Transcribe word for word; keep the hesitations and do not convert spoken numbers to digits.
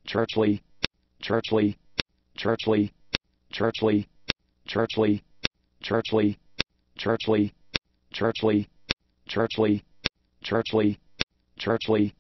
churchly, churchly, churchly, churchly, churchly, churchly, churchly, churchly, churchly, churchly, churchly,